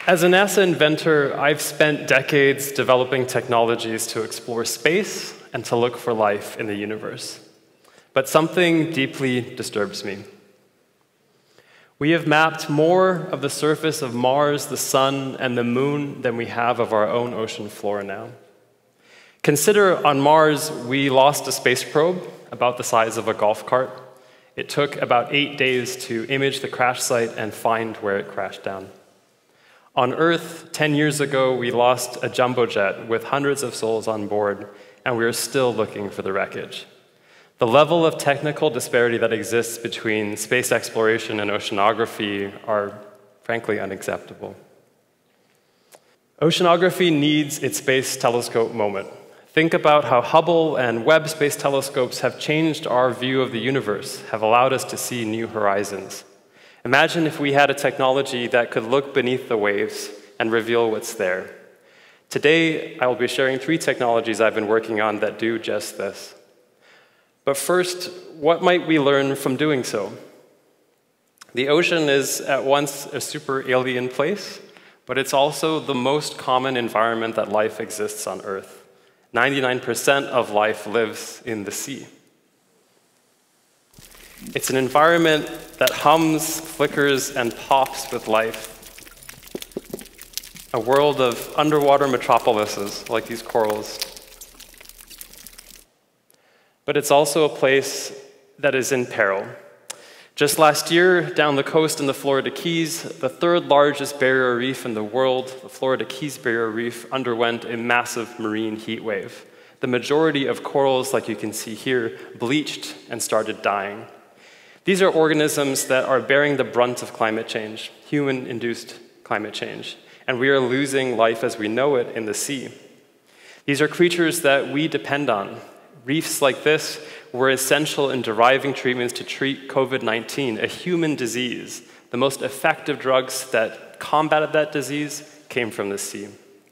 As a NASA inventor, I've spent decades developing technologies to explore space and to look for life in the universe. But something deeply disturbs me. We have mapped more of the surface of Mars, the Sun, and the Moon than we have of our own ocean floor now. Consider on Mars, we lost a space probe about the size of a golf cart. It took about 8 days to image the crash site and find where it crashed down. On Earth, 10 years ago, we lost a jumbo jet with hundreds of souls on board, and we are still looking for the wreckage. The level of technical disparity that exists between space exploration and oceanography are, frankly, unacceptable. Oceanography needs its space telescope moment. Think about how Hubble and Webb space telescopes have changed our view of the universe, have allowed us to see new horizons. Imagine if we had a technology that could look beneath the waves and reveal what's there. Today, I will be sharing 3 technologies I've been working on that do just this. But first, what might we learn from doing so? The ocean is at once a super alien place, but it's also the most common environment that life exists on Earth. 99% of life lives in the sea. It's an environment that hums, flickers, and pops with life. A world of underwater metropolises, like these corals. But it's also a place that is in peril. Just last year, down the coast in the Florida Keys, the 3rd largest barrier reef in the world, the Florida Keys Barrier Reef, underwent a massive marine heat wave. The majority of corals, like you can see here, bleached and started dying. These are organisms that are bearing the brunt of climate change, human-induced climate change, and we are losing life as we know it in the sea. These are creatures that we depend on. Reefs like this were essential in deriving treatments to treat COVID-19, a human disease. The most effective drugs that combated that disease came from the sea.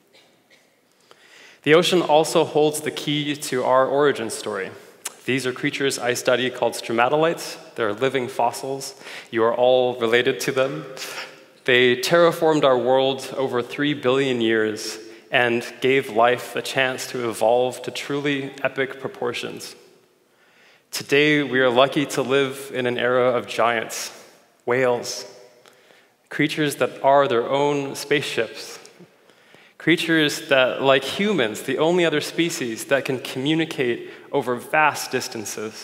The ocean also holds the key to our origin story. These are creatures I study called stromatolites. They're living fossils. You are all related to them. They terraformed our world over 3 billion years and gave life a chance to evolve to truly epic proportions. Today, we are lucky to live in an era of giants, whales, creatures that are their own spaceships, creatures that, like humans, the only other species that can communicate over vast distances.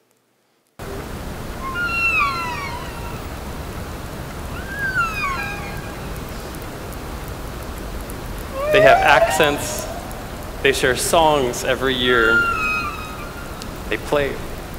They have accents, they share songs every year, they play.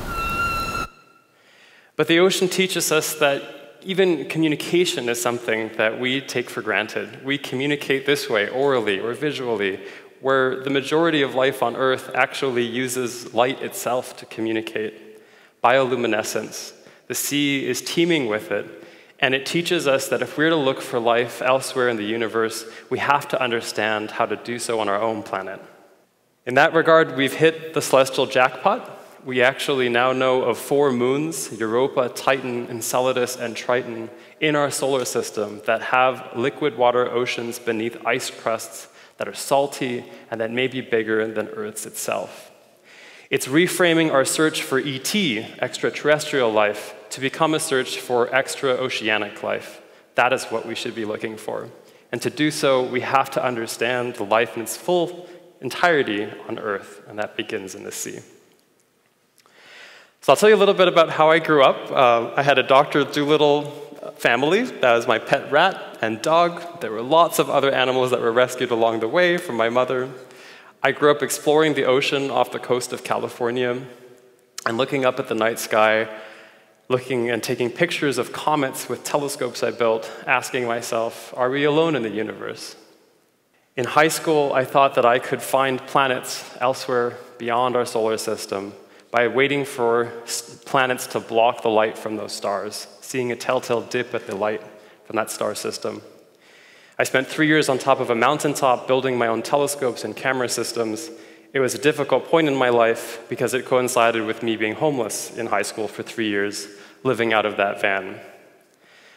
But the ocean teaches us that even communication is something that we take for granted. We communicate this way, orally or visually, where the majority of life on Earth actually uses light itself to communicate. Bioluminescence. The sea is teeming with it, and it teaches us that if we're to look for life elsewhere in the universe, we have to understand how to do so on our own planet. In that regard, we've hit the celestial jackpot. We actually now know of 4 moons, Europa, Titan, Enceladus, and Triton, in our solar system that have liquid water oceans beneath ice crusts that are salty and that may be bigger than Earth's itself. It's reframing our search for ET, extraterrestrial life, to become a search for extra-oceanic life. That is what we should be looking for. And to do so, we have to understand the life in its full entirety on Earth, and that begins in the sea. So I'll tell you a little bit about how I grew up. I had a Dr. Dolittle family. That was my pet rat and dog. There were lots of other animals that were rescued along the way from my mother. I grew up exploring the ocean off the coast of California and looking up at the night sky, looking and taking pictures of comets with telescopes I built, asking myself, are we alone in the universe? In high school, I thought that I could find planets elsewhere beyond our solar system by waiting for planets to block the light from those stars, seeing a telltale dip at the light from that star system. I spent 3 years on top of a mountaintop building my own telescopes and camera systems. It was a difficult point in my life because it coincided with me being homeless in high school for 3 years, living out of that van.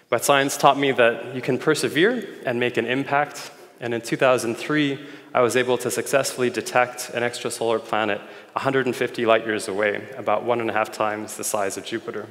But science taught me that you can persevere and make an impact. And in 2003, I was able to successfully detect an extrasolar planet 150 light years away, about 1.5 times the size of Jupiter.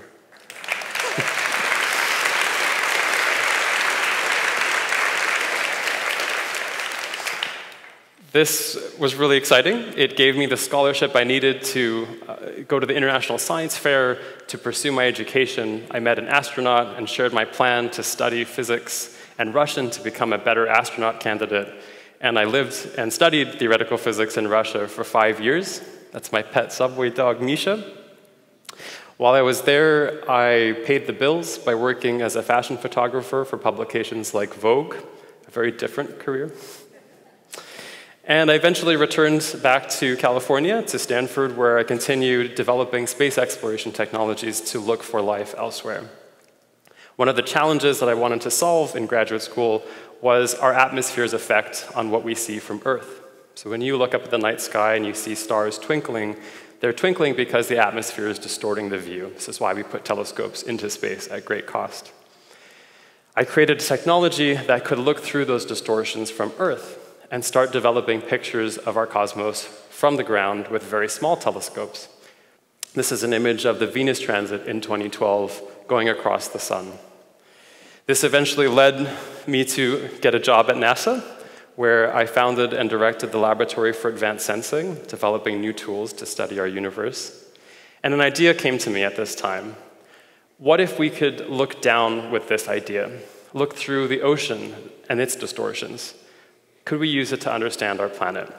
This was really exciting. It gave me the scholarship I needed to go to the International Science Fair to pursue my education. I met an astronaut and shared my plan to study physics and Russian to become a better astronaut candidate. And I lived and studied theoretical physics in Russia for 5 years. That's my pet subway dog, Misha. While I was there, I paid the bills by working as a fashion photographer for publications like Vogue, a very different career. And I eventually returned back to California, to Stanford, where I continued developing space exploration technologies to look for life elsewhere. One of the challenges that I wanted to solve in graduate school was our atmosphere's effect on what we see from Earth. So when you look up at the night sky and you see stars twinkling, they're twinkling because the atmosphere is distorting the view. This is why we put telescopes into space at great cost. I created a technology that could look through those distortions from Earth and start developing pictures of our cosmos from the ground with very small telescopes. This is an image of the Venus transit in 2012 going across the sun. This eventually led me to get a job at NASA, where I founded and directed the Laboratory for Advanced Sensing, developing new tools to study our universe. And an idea came to me at this time. What if we could look down with this idea, look through the ocean and its distortions? Could we use it to understand our planet?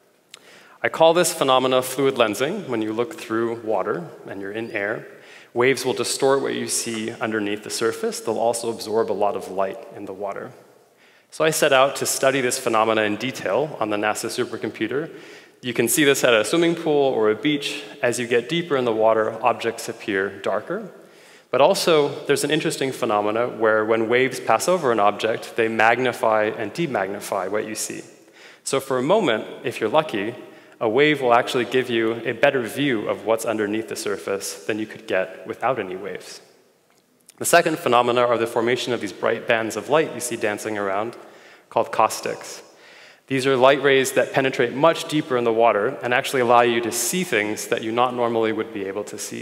I call this phenomena fluid lensing. When you look through water and you're in air, waves will distort what you see underneath the surface. They'll also absorb a lot of light in the water. So I set out to study this phenomena in detail on the NASA supercomputer. You can see this at a swimming pool or a beach. As you get deeper in the water, objects appear darker. But also, there's an interesting phenomena where when waves pass over an object, they magnify and demagnify what you see. So for a moment, if you're lucky, a wave will actually give you a better view of what's underneath the surface than you could get without any waves. The second phenomena are the formation of these bright bands of light you see dancing around, called caustics. These are light rays that penetrate much deeper in the water and actually allow you to see things that you not normally would be able to see.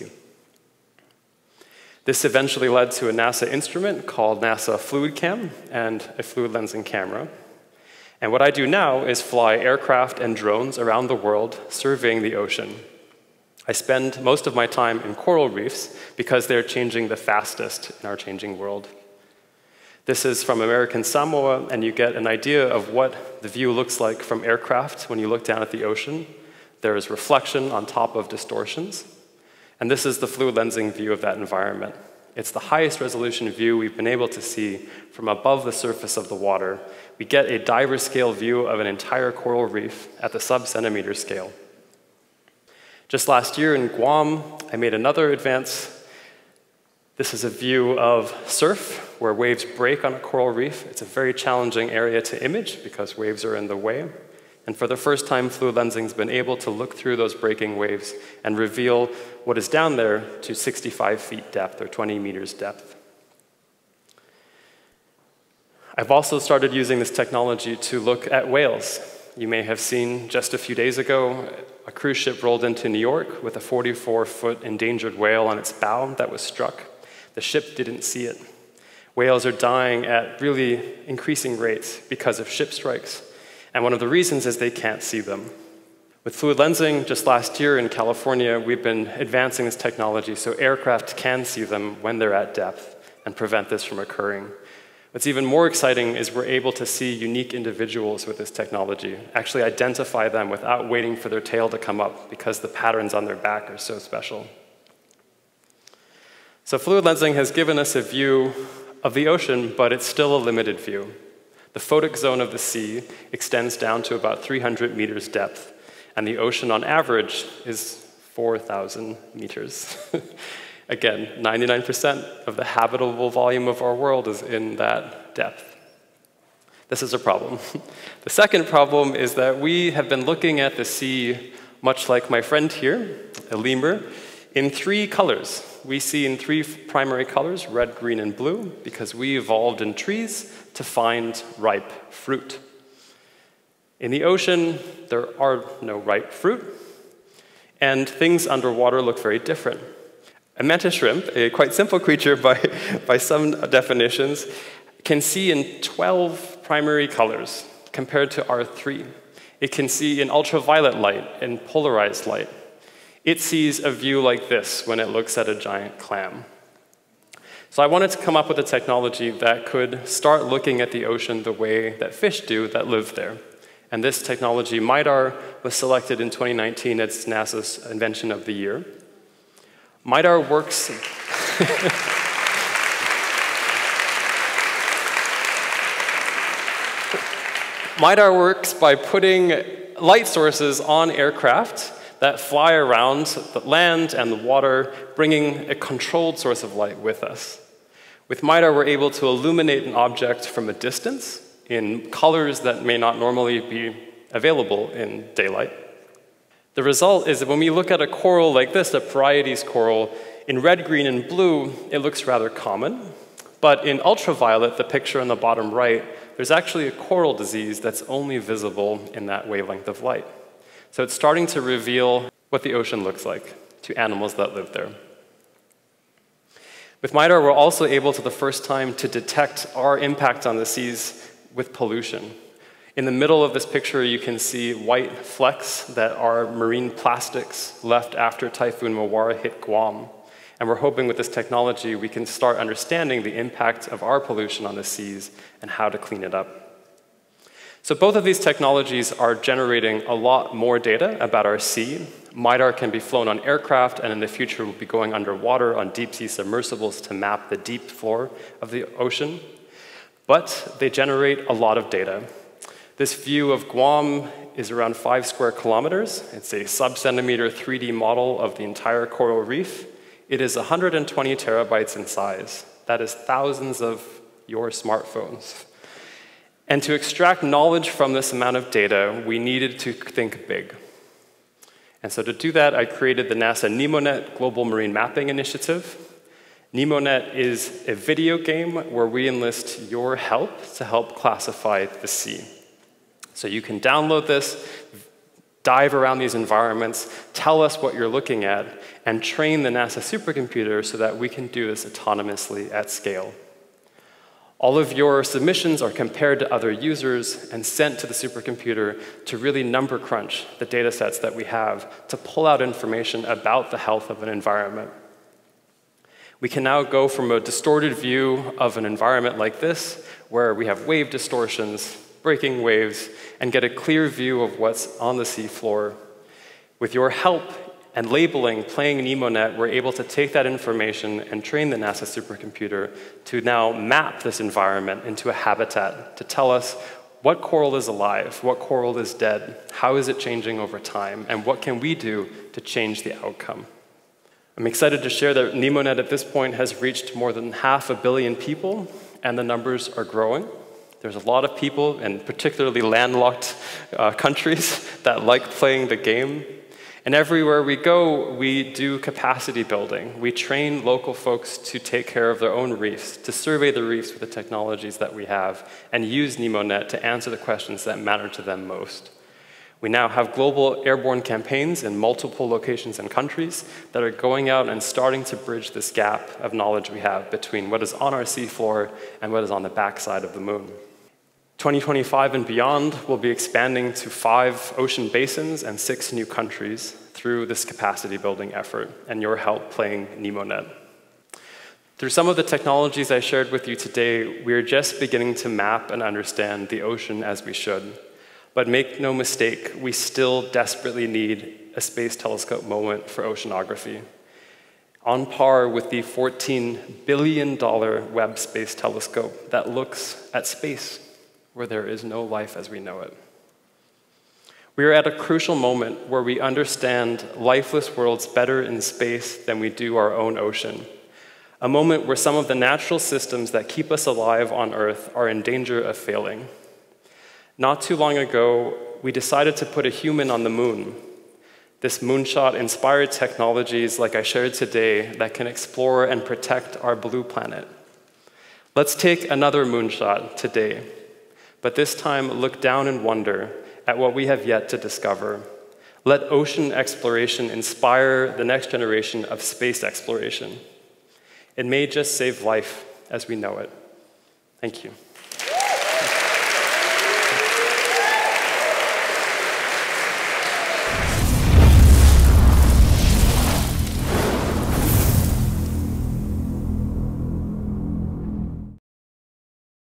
This eventually led to a NASA instrument called NASA FluidCam and a fluid lensing camera. And what I do now is fly aircraft and drones around the world surveying the ocean. I spend most of my time in coral reefs because they're changing the fastest in our changing world. This is from American Samoa, and you get an idea of what the view looks like from aircraft when you look down at the ocean. There is reflection on top of distortions. And this is the fluid lensing view of that environment. It's the highest resolution view we've been able to see from above the surface of the water. We get a diver scale view of an entire coral reef at the sub-centimeter scale. Just last year in Guam, I made another advance. This is a view of surf, where waves break on a coral reef. It's a very challenging area to image because waves are in the way. And for the first time, fluid lensing's been able to look through those breaking waves and reveal what is down there to 65 feet depth, or 20 meters depth. I've also started using this technology to look at whales. You may have seen just a few days ago, a cruise ship rolled into New York with a 44-foot endangered whale on its bow that was struck. The ship didn't see it. Whales are dying at really increasing rates because of ship strikes. And one of the reasons is they can't see them. With fluid lensing, just last year in California, we've been advancing this technology so aircraft can see them when they're at depth and prevent this from occurring. What's even more exciting is we're able to see unique individuals with this technology, actually identify them without waiting for their tail to come up because the patterns on their back are so special. So fluid lensing has given us a view of the ocean, but it's still a limited view. The photic zone of the sea extends down to about 300 meters depth, and the ocean on average is 4,000 meters. Again, 99% of the habitable volume of our world is in that depth. This is a problem. The second problem is that we have been looking at the sea, much like my friend here, a lemur, in 3 colors. we see in three primary colors, red, green, and blue, because we evolved in trees to find ripe fruit. In the ocean, there are no ripe fruit, and things underwater look very different. A mantis shrimp, a quite simple creature by some definitions, can see in 12 primary colors compared to our 3. It can see in ultraviolet light and polarized light. It sees a view like this when it looks at a giant clam. So I wanted to come up with a technology that could start looking at the ocean the way that fish do that live there. And this technology, MIDAR, was selected in 2019 as NASA's Invention of the Year. MIDAR works... MIDAR works by putting light sources on aircraft that fly around the land and the water, bringing a controlled source of light with us. With MIDAR, we're able to illuminate an object from a distance in colors that may not normally be available in daylight. The result is that when we look at a coral like this, a Chirayath coral, in red, green, and blue, it looks rather common. But in ultraviolet, the picture on the bottom right, there's actually a coral disease that's only visible in that wavelength of light. So it's starting to reveal what the ocean looks like to animals that live there. With MIDAR, we're also able to, the first time, to detect our impact on the seas with pollution. In the middle of this picture, you can see white flecks that are marine plastics left after Typhoon Mawara hit Guam. And we're hoping with this technology, we can start understanding the impact of our pollution on the seas and how to clean it up. So both of these technologies are generating a lot more data about our sea. MIDAR can be flown on aircraft, and in the future will be going underwater on deep-sea submersibles to map the deep floor of the ocean. But they generate a lot of data. This view of Guam is around 5 square kilometers. It's a sub-centimeter 3D model of the entire coral reef. It is 120 terabytes in size. That is thousands of your smartphones. And to extract knowledge from this amount of data, we needed to think big. And so to do that, I created the NASA NEMONet Global Marine Mapping Initiative. NEMONet is a video game where we enlist your help to help classify the sea. So you can download this, dive around these environments, tell us what you're looking at, and train the NASA supercomputer so that we can do this autonomously at scale. All of your submissions are compared to other users and sent to the supercomputer to really number crunch the data sets that we have to pull out information about the health of an environment. We can now go from a distorted view of an environment like this, where we have wave distortions, breaking waves, and get a clear view of what's on the seafloor. With your help and labeling, playing NEMONet, we're able to take that information and train the NASA supercomputer to now map this environment into a habitat to tell us what coral is alive, what coral is dead, how is it changing over time, and what can we do to change the outcome. I'm excited to share that NEMONet at this point has reached more than 500 million people, and the numbers are growing. There's a lot of people, and particularly landlocked countries, that like playing the game. And everywhere we go, we do capacity building. We train local folks to take care of their own reefs, to survey the reefs with the technologies that we have, and use NEMONet to answer the questions that matter to them most. We now have global airborne campaigns in multiple locations and countries that are going out and starting to bridge this gap of knowledge we have between what is on our seafloor and what is on the backside of the moon. 2025 and beyond, we'll be expanding to 5 ocean basins and 6 new countries through this capacity building effort, and your help playing NEMONet. Through some of the technologies I shared with you today, we are just beginning to map and understand the ocean as we should. But make no mistake, we still desperately need a space telescope moment for oceanography, on par with the $14 billion Webb Space Telescope that looks at space where there is no life as we know it. We are at a crucial moment where we understand lifeless worlds better in space than we do our own ocean. A moment where some of the natural systems that keep us alive on Earth are in danger of failing. Not too long ago, we decided to put a human on the moon. This Moonshot inspired technologies like I shared today that can explore and protect our blue planet. Let's take another moonshot today, but this time look down in wonder at what we have yet to discover. Let ocean exploration inspire the next generation of space exploration. It may just save life as we know it. Thank you.